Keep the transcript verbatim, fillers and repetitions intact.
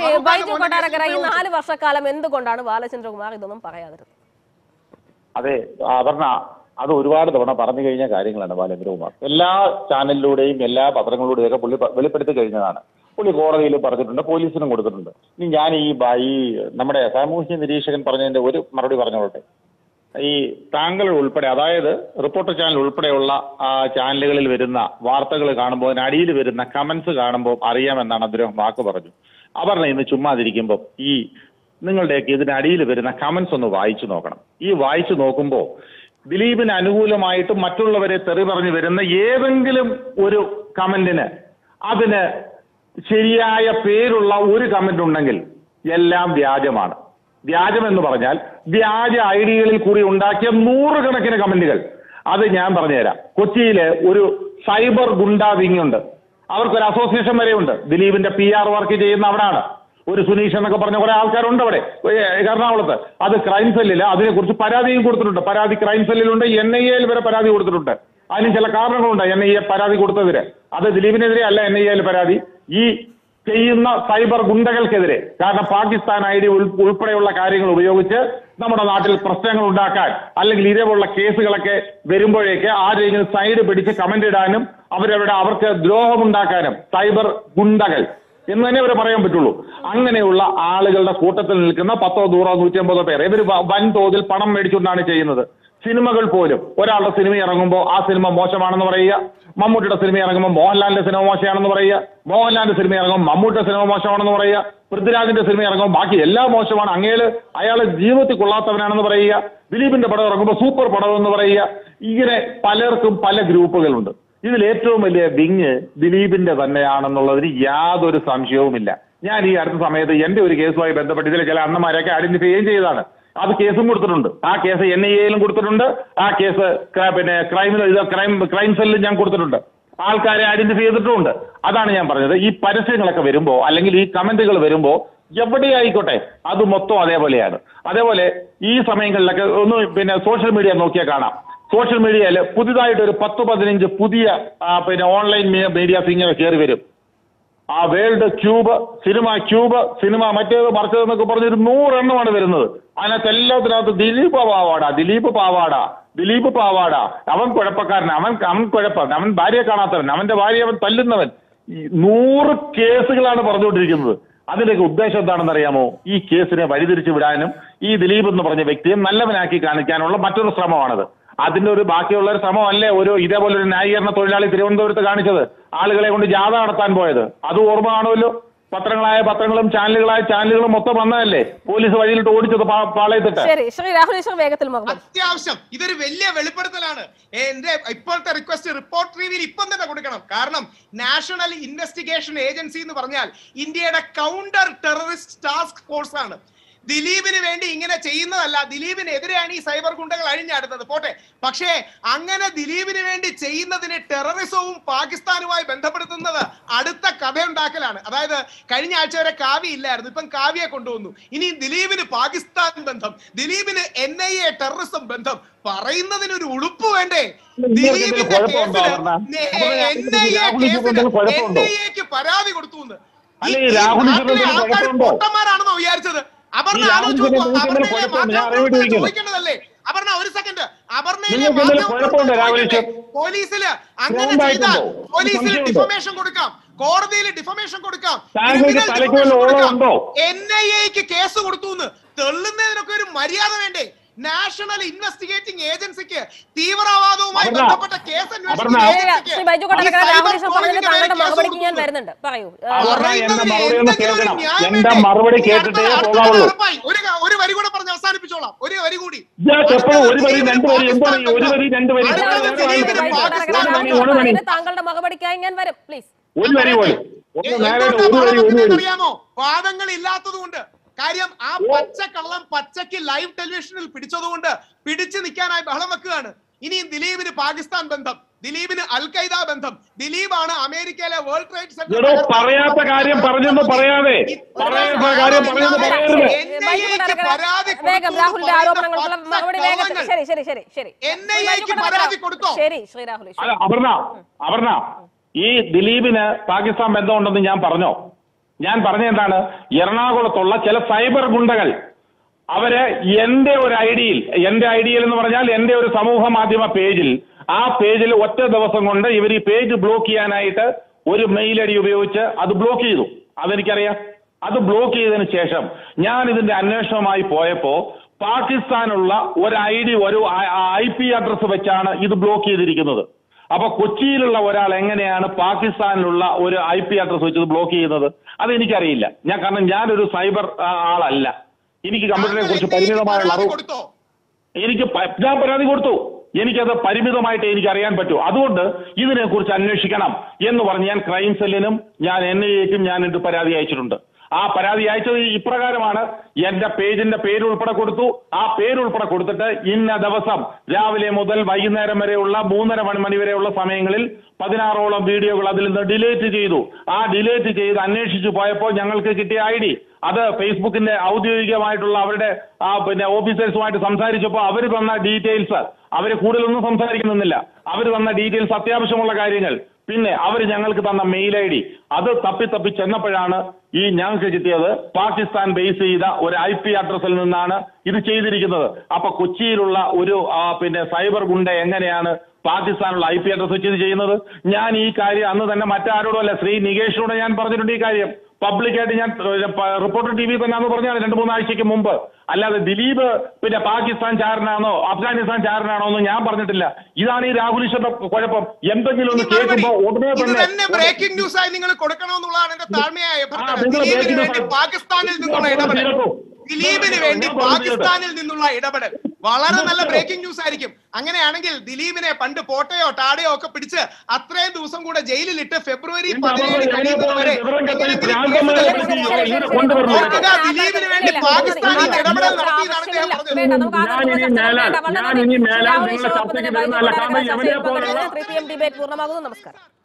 ബൈജു കൊട്ടാരക്കര ഈ നാല് വർഷക്കാലം എന്തുകൊണ്ടാണ് ബാലചന്ദ്രകുമാർ ഇതൊന്നും പറയാതിരുന്നത്? അതെ അപർണ, അത് ഒരുപാട് തവണ പറഞ്ഞു കഴിഞ്ഞ കാര്യങ്ങളാണ് ബാലചന്ദ്രകുമാർ. എല്ലാ ചാനലിലൂടെയും എല്ലാ പത്രങ്ങളിലൂടെയും ഒക്കെ പുള്ളി വെളിപ്പെടുത്തി കഴിഞ്ഞതാണ്. പുള്ളി കോടതിയിൽ പറഞ്ഞിട്ടുണ്ട്, പോലീസിനും കൊടുത്തിട്ടുണ്ട്. ഇനി ഞാൻ ഈ ഈ നമ്മുടെ സാമൂഹ്യ നിരീക്ഷകൻ പറഞ്ഞതിന്റെ ഒരു മറുപടി പറഞ്ഞോട്ടെ. ഈ താങ്കൾ ഉൾപ്പെടെ, അതായത് റിപ്പോർട്ടർ ചാനൽ ഉൾപ്പെടെയുള്ള ചാനലുകളിൽ വരുന്ന വാർത്തകൾ കാണുമ്പോൾ അതിനടിയിൽ വരുന്ന കമന്റ്സ് കാണുമ്പോൾ അറിയാമെന്നാണ് അദ്ദേഹം വാക്ക് പറഞ്ഞു. അപർണ ഇന്ന് ചുമ്മാതിരിക്കുമ്പോൾ ഈ നിങ്ങളുടെയൊക്കെ ഇതിനടിയിൽ വരുന്ന കമന്റ്സ് ഒന്ന് വായിച്ചു നോക്കണം. ഈ വായിച്ചു നോക്കുമ്പോൾ ദിലീപിന് അനുകൂലമായിട്ട് മറ്റുള്ളവരെ തെറി പറഞ്ഞു വരുന്ന ഏതെങ്കിലും ഒരു കമന്റിന് അതിന് ശരിയായ പേരുള്ള ഒരു കമന്റ് ഉണ്ടെങ്കിൽ എല്ലാം വ്യാജമാണ്. വ്യാജം എന്ന് പറഞ്ഞാൽ വ്യാജ ഐഡികളിൽ കൂടി ഉണ്ടാക്കിയ നൂറുകണക്കിന് കമന്റുകൾ. അത് ഞാൻ പറഞ്ഞുതരാം. കൊച്ചിയിലെ ഒരു സൈബർ ഗുണ്ടാ വിങ് ഉണ്ട്. അവർക്കൊരു അസോസിയേഷൻ വരെയുണ്ട്. ദിലീപിന്റെ പി ആർ വർക്ക് ചെയ്യുന്ന അവിടാണ്. ഒരു സുനീഷ് എന്നൊക്കെ പറഞ്ഞ കുറെ ആൾക്കാരുണ്ട് അവിടെ എറണാകുളത്ത്. അത് ക്രൈം സെല്ലിൽ അതിനെക്കുറിച്ച് പരാതിയും കൊടുത്തിട്ടുണ്ട്. പരാതി ക്രൈം സെല്ലിലുണ്ട്, എൻ ഐ എയിൽ വരെ പരാതി കൊടുത്തിട്ടുണ്ട്. അതിന് ചില കാരണങ്ങളുണ്ട് എൻ ഐ എ പരാതി കൊടുത്തതിന്. അത് ദിലീപിനെതിരെ അല്ല എൻ ഐ എയിൽ പരാതി, ഈ ചെയ്യുന്ന സൈബർ ഗുണ്ടകൾക്കെതിരെ. കാരണം പാകിസ്ഥാൻ ഐ ഡി ഉൾപ്പെടെയുള്ള കാര്യങ്ങൾ ഉപയോഗിച്ച് നമ്മുടെ നാട്ടിൽ പ്രശ്നങ്ങൾ ഉണ്ടാക്കാൻ, അല്ലെങ്കിൽ ഇതേപോലുള്ള കേസുകളൊക്കെ വരുമ്പോഴേക്ക് ആരെങ്കിലും സൈഡ് പിടിച്ച് കമന്റ് ഇടാനും അവരവിടെ അവർക്ക് ദ്രോഹമുണ്ടാക്കാനും സൈബർ ഗുണ്ടകൾ എന്ന് തന്നെ അവരെ പറയാൻ പറ്റുള്ളൂ. അങ്ങനെയുള്ള ആളുകളുടെ കൂട്ടത്തിൽ നിൽക്കുന്ന പത്തോ നൂറോ നൂറ്റി അമ്പതോ പേർ ഇവർ വൻതോതിൽ പണം മേടിച്ചുകൊണ്ടാണ് ചെയ്യുന്നത്. സിനിമകൾ പോലും ഒരാളുടെ സിനിമ ഇറങ്ങുമ്പോൾ ആ സിനിമ മോശമാണെന്ന് പറയുക, മമ്മൂട്ടിയുടെ സിനിമ ഇറങ്ങുമ്പോൾ മോഹൻലാലിന്റെ സിനിമ മോശമാണെന്ന് പറയുക, മോഹൻലാലിന്റെ സിനിമ ഇറങ്ങുമ്പോൾ മമ്മൂട്ടിയുടെ സിനിമ മോശമാണെന്ന് പറയുക, പൃഥ്വിരാജിന്റെ സിനിമ ഇറങ്ങുമ്പോൾ ബാക്കി എല്ലാം മോശമാണ്, അങ്ങേല് അയാളെ ജീവിതത്തിൽ കൊള്ളാത്തവനാണെന്ന് പറയുക, ദിലീപിന്റെ പടം ഇറങ്ങുമ്പോൾ സൂപ്പർ പടം എന്ന് പറയുക. ഇങ്ങനെ പലർക്കും പല ഗ്രൂപ്പുകളുണ്ട്. ഇതിൽ ഏറ്റവും വലിയ വിങ് ദിലീപിന്റെ തന്നെയാണെന്നുള്ളതിന് യാതൊരു സംശയവുമില്ല. ഞാൻ ഈ അടുത്ത സമയത്ത് എന്റെ ഒരു കേസുമായി ബന്ധപ്പെട്ട് ഇതിലെ ചില അണ്ണന്മാരെയൊക്കെ ഐഡന്റിഫൈ ചെയ്തതാണ്. അത് കേസും കൊടുത്തിട്ടുണ്ട്. ആ കേസ് എൻ ഐ എയിലും കൊടുത്തിട്ടുണ്ട്. ആ കേസ് പിന്നെ ക്രൈമിൽ ഇത് ക്രൈം ക്രൈം സെല്ലിൽ ഞാൻ കൊടുത്തിട്ടുണ്ട്. ആൾക്കാരെ ഐഡന്റിഫൈ ചെയ്തിട്ടുമുണ്ട്. അതാണ് ഞാൻ പറഞ്ഞത്. ഈ പരസ്യങ്ങളൊക്കെ വരുമ്പോ അല്ലെങ്കിൽ ഈ കമന്റുകൾ വരുമ്പോ എവിടെയായിക്കോട്ടെ അത് മൊത്തം അതേപോലെയാണ്. അതേപോലെ ഈ സമയങ്ങളിലൊക്കെ ഒന്ന് പിന്നെ സോഷ്യൽ മീഡിയ നോക്കിയാൽ കാണാം. സോഷ്യൽ മീഡിയയിൽ പുതിയതായിട്ട് ഒരു പത്ത് പതിനഞ്ച് പുതിയ പിന്നെ ഓൺലൈൻ മീഡിയാസ് ഇങ്ങനെ കയറി വരും. ആ world cube, cinema cube, cinema മറ്റേത് മറിച്ചതെന്നൊക്കെ പറഞ്ഞൊരു നൂറെണ്ണമാണ് വരുന്നത്. അതിനകത്ത് എല്ലാത്തിനകത്ത് ദിലീപ് പാവാട, ദിലീപ് പാവാട, ദിലീപ് പാവാട, അവൻ കുഴപ്പക്കാരൻ, അവൻ അവൻ കുഴപ്പം, അവൻ ഭാര്യയെ കാണാത്തവൻ, അവന്റെ ഭാര്യ അവൻ തല്ലുന്നവൻ. ഈ നൂറ് കേസുകളാണ് പറഞ്ഞുകൊണ്ടിരിക്കുന്നത്. അതിന്റെയൊക്കെ ഉദ്ദേശം എന്താണെന്ന് അറിയാമോ? ഈ കേസിനെ വഴിതിരിച്ചു വിടാനും ഈ ദിലീപ് എന്ന് പറഞ്ഞ വ്യക്തിയെ നല്ലവനാക്കി കാണിക്കാനുള്ള മറ്റൊരു ശ്രമമാണത്. അതിന്റെ ഒരു ബാക്കിയുള്ള ഒരു ശ്രമമല്ലേ ഒരു ഇതേപോലെ ഒരു ന്യായീകരണ തൊഴിലാളി തിരുവനന്തപുരത്ത് കാണിച്ചത്, ആളുകളെ കൊണ്ട് ജാഥ നടത്താൻ പോയത്. അത് ഓർമ്മ കാണുമല്ലോ. പത്രങ്ങളായ പത്രങ്ങളും ചാനലുകളായ ചാനലുകളും മൊത്തം വന്നതല്ലേ പോലീസ് വഴിയിലിട്ട് ഓടിച്ചത് പാളയത്തിട്ട്. അത്യാവശ്യം ഇതൊരു വലിയ വെളിപ്പെടുത്തലാണ്. എന്റെ ഇപ്പോഴത്തെ റിക്വസ്റ്റ് റിപ്പോർട്ട് റിവ്യൂവിൽ ഇപ്പം തന്നെ കൊടുക്കണം. കാരണം നാഷണൽ ഇൻവെസ്റ്റിഗേഷൻ ഏജൻസി എന്ന് പറഞ്ഞാൽ ഇന്ത്യയുടെ കൗണ്ടർ ടെററിസ്റ്റ് ടാസ്ക് ഫോഴ്സ് ആണ്. ദിലീപിന് വേണ്ടി ഇങ്ങനെ ചെയ്യുന്നതല്ല. ദിലീപിനെതിരെയാണ് ഈ സൈബർ ഗുണ്ടകൾ അഴിഞ്ഞാടുന്നത് പോട്ടെ. പക്ഷേ അങ്ങനെ ദിലീപിന് വേണ്ടി ചെയ്യുന്നതിന് ടെററിസവും പാകിസ്ഥാനുമായി ബന്ധപ്പെടുത്തുന്നത് അടുത്ത കഥയുണ്ടാക്കലാണ്. അതായത് കഴിഞ്ഞ ആഴ്ച വരെ കാവ്യ ഇല്ലായിരുന്നു, ഇപ്പം കാവ്യയെ കൊണ്ടുവന്നു. ഇനി ദിലീപിന് പാകിസ്ഥാൻ ബന്ധം, ദിലീപിന് എൻ ഐ എ ടെററിസം ബന്ധം പറയുന്നതിനൊരു ഉളുപ്പ് വേണ്ടേ? ദിലീപിന്റെ കേസിൽ എൻ ഐ എ കേസിൽ എൻ ഐ എക്ക് പരാതി കൊടുത്തു എന്ന് ആൾക്കാർ പൊട്ടന്മാരാണെന്നോ വിചാരിച്ചത്? അപർണ ആലോചിച്ച് നോക്കൂ. അപർണയെ ചോദിക്കേണ്ടതല്ലേ? അപർണ ഒരു സെക്കൻഡ്, അപർണയിലെ പോലീസില് അങ്ങനെ ചെയ്താൽ പോലീസിൽ ഡിഫമേഷൻ കൊടുക്കാം, കോടതിയിൽ ഡിഫമേഷൻ കൊടുക്കാം, എൻ ഐ എക്ക് കേസ് കൊടുത്തു എന്ന് തെള്ളുന്നതിനൊക്കെ ഒരു മര്യാദ വേണ്ടേ? നാഷണൽ ഇൻവെസ്റ്റിഗേറ്റിംഗ് ഏജൻസിക്ക് തീവ്രവാദവുമായി ബന്ധപ്പെട്ട കേസ് ഒരു വരി കൂടെ പറഞ്ഞ് അവസാനിപ്പിച്ചോളാം. ഒരു വരി കൂടി താങ്കളുടെ മറുപടിക്കായി ഞാൻ വരും പ്ലീസ്. അറിയാമോ? വാദങ്ങൾ ഇല്ലാത്തത് കൊണ്ട്. കാര്യം ആ പച്ചക്കള്ളം പച്ചയ്ക്ക് ലൈവ് ടെലിവിഷനിൽ പിടിച്ചതുകൊണ്ട് പിടിച്ചു നിൽക്കാനായി ബഹളം വെക്കുകയാണ്. ഇനിയും ദിലീപിന് പാകിസ്ഥാൻ ബന്ധം, ദിലീപിന് അൽ ഖൈദ ബന്ധം, ദിലീപാണ് അമേരിക്കയിലെ വേൾഡ് ട്രേഡ് സെന്റർ പറയാത്ത കാര്യം പറഞ്ഞെന്ന് പറയാതെ അപർണ, അപർണ ഈ ദിലീപിന് പാകിസ്ഥാൻ ബന്ധമുണ്ടെന്ന് ഞാൻ പറഞ്ഞോ? ഞാൻ പറഞ്ഞ എന്താണ്, എറണാകുളത്തുള്ള ചില സൈബർ ഗുണ്ടകൾ അവര് എന്റെ ഒരു ഐഡിയിൽ, എന്റെ ഐഡിയൽ എന്ന് പറഞ്ഞാൽ എന്റെ ഒരു സമൂഹ മാധ്യമ പേജിൽ, ആ പേജിൽ ഒറ്റ ദിവസം കൊണ്ട് ഇവർ ഈ പേജ് ബ്ലോക്ക് ചെയ്യാനായിട്ട് ഒരു മെയിൽ ഐ ഡി ഉപയോഗിച്ച് അത് ബ്ലോക്ക് ചെയ്തു. അതെനിക്കറിയാം. അത് ബ്ലോക്ക് ചെയ്തതിന് ശേഷം ഞാൻ ഇതിന്റെ അന്വേഷണവുമായി പോയപ്പോ പാകിസ്ഥാനുള്ള ഒരു ഐ ഡി, ഒരു ഐ പി അഡ്രസ് വെച്ചാണ് ഇത് ബ്ലോക്ക് ചെയ്തിരിക്കുന്നത്. അപ്പൊ കൊച്ചിയിലുള്ള ഒരാൾ എങ്ങനെയാണ് പാകിസ്ഥാനിലുള്ള ഒരു ഐ പി അഡ്രസ് വെച്ച് ബ്ലോക്ക് ചെയ്യുന്നത്? അത് എനിക്കറിയില്ല. ഞാൻ കാരണം ഞാനൊരു സൈബർ ആളല്ല. എനിക്ക് കമ്പ്യൂട്ടറിനെ കുറിച്ച് പരിമിതമായുള്ള അറിവ്, എനിക്ക് ഞാൻ പരാതി കൊടുത്തു. എനിക്കത് പരിമിതമായിട്ട് എനിക്ക് അറിയാൻ പറ്റൂ. അതുകൊണ്ട് ഇതിനെക്കുറിച്ച് അന്വേഷിക്കണം എന്ന് പറഞ്ഞ് ഞാൻ ക്രൈം സെല്ലിനും ഞാൻ എൻ ഐ എക്കും ഞാൻ ഇത് പരാതി അയച്ചിട്ടുണ്ട്. ആ പരാതി അയച്ചത് ഇപ്രകാരമാണ്. എന്റെ പേജിന്റെ പേര് ഉൾപ്പെടെ കൊടുത്തു. ആ പേര് ഉൾപ്പെടെ കൊടുത്തിട്ട് ഇന്ന ദിവസം രാവിലെ മുതൽ വൈകുന്നേരം വരെയുള്ള മൂന്നര മണി വരെയുള്ള സമയങ്ങളിൽ പതിനാറോളം വീഡിയോകൾ അതിൽ നിന്ന് ഡിലീറ്റ് ചെയ്തു. ആ ഡിലീറ്റ് ചെയ്ത് അന്വേഷിച്ചു പോയപ്പോൾ ഞങ്ങൾക്ക് കിട്ടിയ ഐ ഡി അത് ഫേസ്ബുക്കിന്റെ ഔദ്യോഗികമായിട്ടുള്ള അവരുടെ പിന്നെ ഓഫീസേഴ്സുമായിട്ട് സംസാരിച്ചപ്പോൾ അവർ തന്ന ഡീറ്റെയിൽസ്, അവർ കൂടുതലൊന്നും സംസാരിക്കുന്നില്ല, അവർ തന്ന ഡീറ്റെയിൽസ് അത്യാവശ്യമുള്ള കാര്യങ്ങൾ, പിന്നെ അവർ ഞങ്ങൾക്ക് തന്ന മെയിൽ ഐ ഡി അത് തപ്പി തപ്പി ചെന്നപ്പോഴാണ് ഈ ഞങ്ങൾക്ക് കിട്ടിയത് പാകിസ്ഥാൻ ബേസ് ചെയ്ത ഒരു ഐ പി അഡ്രസ്സിൽ നിന്നാണ് ഇത് ചെയ്തിരിക്കുന്നത്. അപ്പൊ കൊച്ചിയിലുള്ള ഒരു പിന്നെ സൈബർ ഗുണ്ട എങ്ങനെയാണ് പാകിസ്ഥാനുള്ള ഐ പി അഡ്രസ് വെച്ച് ഇത് ചെയ്യുന്നത്? ഞാൻ ഈ കാര്യം അന്ന് തന്നെ മറ്റാരോടും അല്ല, ശ്രീ നികേഷിനോട് ഞാൻ പറഞ്ഞിട്ടുണ്ട് ഈ കാര്യം പബ്ലിക്കായിട്ട്. ഞാൻ റിപ്പോർട്ടർ ടി വി തന്നെ അന്ന് പറഞ്ഞാണ് രണ്ട് മൂന്നാഴ്ചയ്ക്ക് മുമ്പ്. അല്ലാതെ ദിലീപ് പിന്നെ പാകിസ്ഥാൻ ചാരനാണോ അഫ്ഗാനിസ്ഥാൻ ചാരനാണോ എന്ന് ഞാൻ പറഞ്ഞിട്ടില്ല. ഇതാണ് ഈ രാഹുൽ ഈശ്വറിന്റെ കുഴപ്പം. എന്തെങ്കിലും ഒന്ന് കേൾക്കുമ്പോ ഉടനെ തന്നെ ബ്രേക്കിംഗ് ന്യൂസ് ആയി നിങ്ങൾ കൊടുക്കണമെന്നുള്ളതാണ് എന്റെ താഴ്മയായ പാകിസ്ഥാനിൽ നിന്നുള്ള ഇടപെടൽ, ദിലീപിന് വേണ്ടി പാകിസ്ഥാനിൽ നിന്നുള്ള ഇടപെടൽ വളരെ നല്ല ബ്രേക്കിംഗ് ന്യൂസ് ആയിരിക്കും. അങ്ങനെയാണെങ്കിൽ ദിലീപിനെ പണ്ട് പോട്ടയോ ടാടയോ ഒക്കെ പിടിച്ച് അത്രയും ദിവസം കൂടെ ജയിലിലിട്ട് ഫെബ്രുവരി പതിനേഴ് കഴിയുന്നത് വരെ ദിലീപിന് വേണ്ടി പാകിസ്ഥാനിൽ ഇടപെടൽ നടത്തിയതാണ് ഡിബേറ്റ് പൂർണ്ണമാകുന്നു. നമസ്കാരം.